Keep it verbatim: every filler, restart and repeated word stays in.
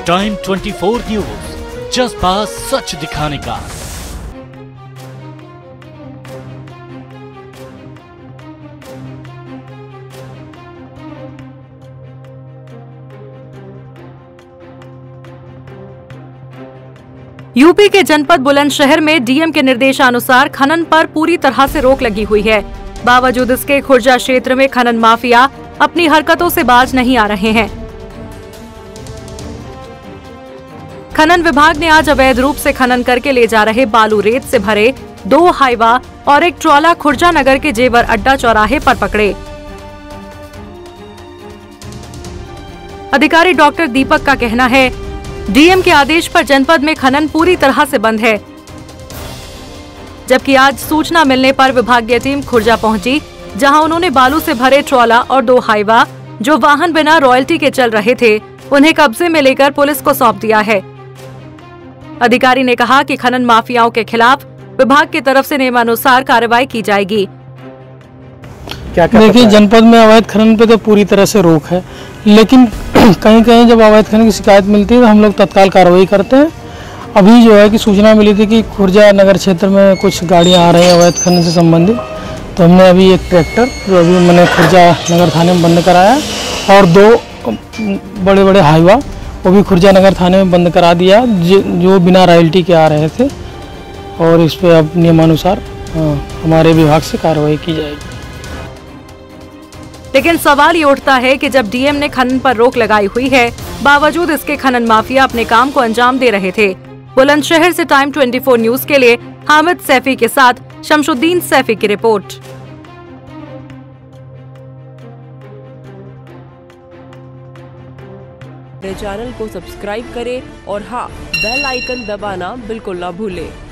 Time चौबीस news, जज्बा सच दिखाने का। यूपी के जनपद बुलंदशहर में डीएम के निर्देशानुसार खनन पर पूरी तरह से रोक लगी हुई है। बावजूद इसके खुर्जा क्षेत्र में खनन माफिया अपनी हरकतों से बाज नहीं आ रहे हैं। खनन विभाग ने आज अवैध रूप से खनन करके ले जा रहे बालू रेत से भरे दो हाइवा और एक ट्रॉला खुर्जा नगर के जेवर अड्डा चौराहे पर पकड़े। अधिकारी डॉक्टर दीपक का कहना है, डीएम के आदेश पर जनपद में खनन पूरी तरह से बंद है। जबकि आज सूचना मिलने पर विभागीय टीम खुर्जा पहुंची, जहां उन्होंने बालू से भरे ट्रॉला और दो हाइवा जो वाहन बिना रॉयल्टी के चल रहे थे, उन्हें कब्जे में लेकर पुलिस को सौंप दिया है। अधिकारी ने कहा कि खनन माफियाओं के खिलाफ विभाग की तरफ से नियमानुसार कार्रवाई की जाएगी। क्या देखिए, जनपद में अवैध खनन पे तो पूरी तरह से रोक है, लेकिन कहीं कहीं जब अवैध खनन की शिकायत मिलती है तो हम लोग तत्काल कार्रवाई करते हैं। अभी जो है कि सूचना मिली थी कि खुर्जा नगर क्षेत्र में कुछ गाड़ियां आ रही हैं अवैध खनन से संबंधित, तो हमने अभी एक ट्रैक्टर जो अभी मैंने खुर्जा नगर थाने में बंद कराया और दो बड़े बड़े हाईवा वो भी खुर्जा नगर थाने में बंद करा दिया, जो बिना रॉयल्टी के आ रहे थे, और इस पर अब नियमानुसार हमारे विभाग से कार्रवाई की जाएगी। लेकिन सवाल ये उठता है कि जब डीएम ने खनन पर रोक लगाई हुई है, बावजूद इसके खनन माफिया अपने काम को अंजाम दे रहे थे। बुलंदशहर से टाइम चौबीस न्यूज के लिए हामिद सैफी के साथ शमशुद्दीन सैफी की रिपोर्ट। चैनल को सब्सक्राइब करें और हाँ, बेल आइकन दबाना बिल्कुल ना भूलें।